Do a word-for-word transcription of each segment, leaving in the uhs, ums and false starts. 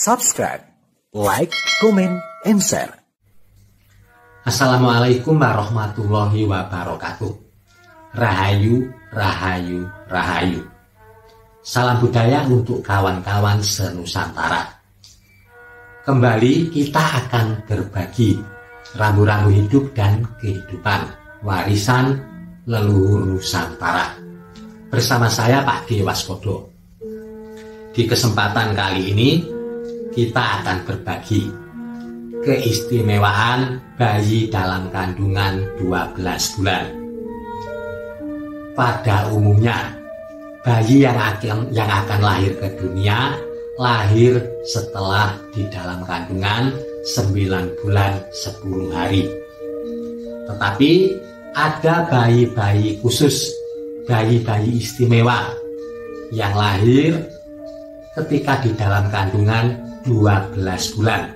subscribe, like, comment, and share. Assalamualaikum warahmatullahi wabarakatuh. Rahayu, rahayu, rahayu. Salam budaya untuk kawan-kawan senusantara. Kembali kita akan berbagi rambu-rambu hidup dan kehidupan, warisan leluhur Nusantara. Bersama saya Pak D. Waspodo. Di kesempatan kali ini kita akan berbagi keistimewaan bayi dalam kandungan dua belas bulan. Pada umumnya, bayi yang akan, yang akan lahir ke dunia lahir setelah di dalam kandungan sembilan bulan sepuluh hari. Tetapi ada bayi-bayi khusus, bayi-bayi istimewa yang lahir ketika di dalam kandungan dua belas bulan.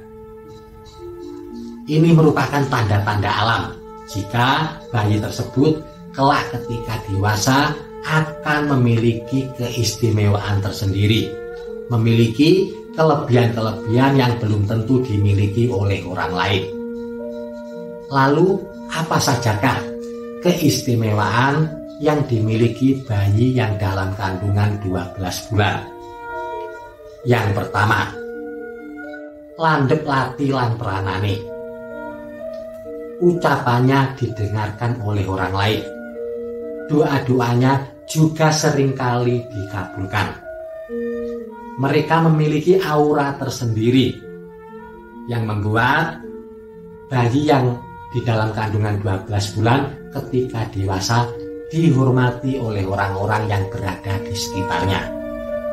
Ini merupakan tanda-tanda alam jika bayi tersebut kelak ketika dewasa akan memiliki keistimewaan tersendiri, memiliki kelebihan-kelebihan yang belum tentu dimiliki oleh orang lain. Lalu apa sajakah keistimewaan yang dimiliki bayi yang dalam kandungan dua belas bulan? Yang pertama, landhep lati lan peranane. Ucapannya didengarkan oleh orang lain. Doa-doanya juga seringkali dikabulkan. Mereka memiliki aura tersendiri yang membuat bayi yang di dalam kandungan dua belas bulan ketika dewasa dihormati oleh orang-orang yang berada di sekitarnya.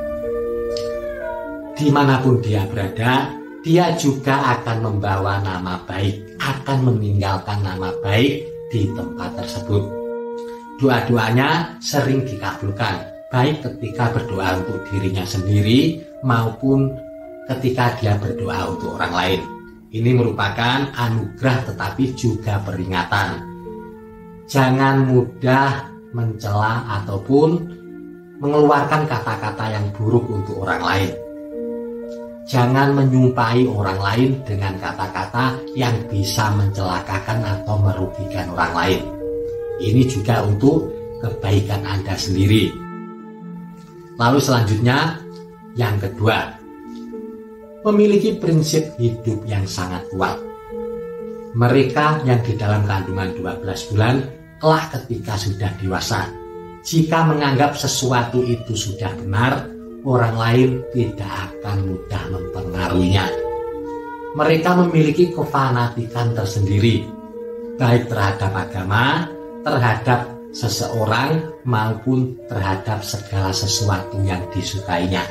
Dimanapun dia berada, dia juga akan membawa nama baik, akan meninggalkan nama baik di tempat tersebut. Doa-doanya sering dikabulkan, baik ketika berdoa untuk dirinya sendiri maupun ketika dia berdoa untuk orang lain. Ini merupakan anugerah tetapi juga peringatan. Jangan mudah mencela ataupun mengeluarkan kata-kata yang buruk untuk orang lain. Jangan menyumpahi orang lain dengan kata-kata yang bisa mencelakakan atau merugikan orang lain. Ini juga untuk kebaikan Anda sendiri. Lalu selanjutnya, yang kedua, memiliki prinsip hidup yang sangat kuat. Mereka yang di dalam kandungan dua belas bulan, kelak ketika sudah dewasa, jika menganggap sesuatu itu sudah benar, orang lain tidak akan mudah mempengaruhinya. Mereka memiliki kefanatikan tersendiri, baik terhadap agama, terhadap seseorang, maupun terhadap segala sesuatu yang disukainya.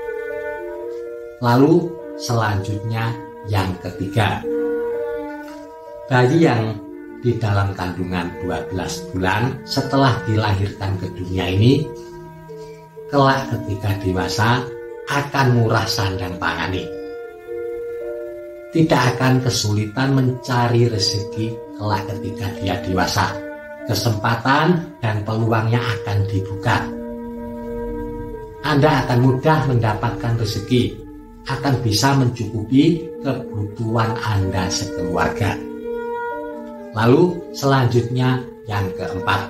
Lalu selanjutnya yang ketiga, bayi yang di dalam kandungan dua belas bulan setelah dilahirkan ke dunia ini, kelak ketika dewasa akan murah sandang pangane. Tidak akan kesulitan mencari rezeki kelak ketika dia dewasa. Kesempatan dan peluangnya akan dibuka. Anda akan mudah mendapatkan rezeki, akan bisa mencukupi kebutuhan Anda sekeluarga. Lalu selanjutnya yang keempat,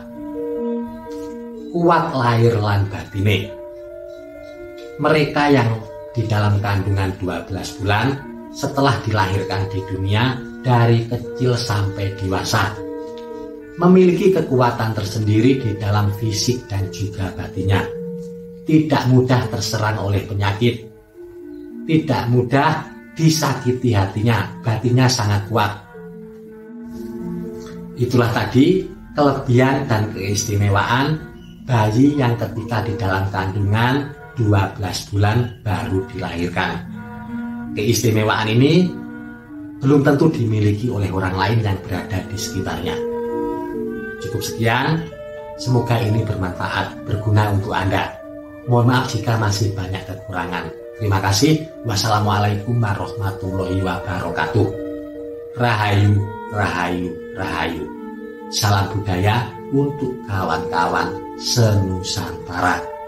kuat lahir lan batine. Mereka yang di dalam kandungan dua belas bulan setelah dilahirkan di dunia dari kecil sampai dewasa memiliki kekuatan tersendiri di dalam fisik dan juga batinnya. Tidak mudah terserang oleh penyakit, tidak mudah disakiti hatinya, batinnya sangat kuat. Itulah tadi kelebihan dan keistimewaan bayi yang ketika di dalam kandungan dua belas bulan baru dilahirkan. Keistimewaan ini belum tentu dimiliki oleh orang lain yang berada di sekitarnya. Cukup sekian, semoga ini bermanfaat, berguna untuk Anda. Mohon maaf jika masih banyak kekurangan. Terima kasih. Wassalamualaikum warahmatullahi wabarakatuh. Rahayu, rahayu, rahayu. Salam budaya untuk kawan-kawan senusantara.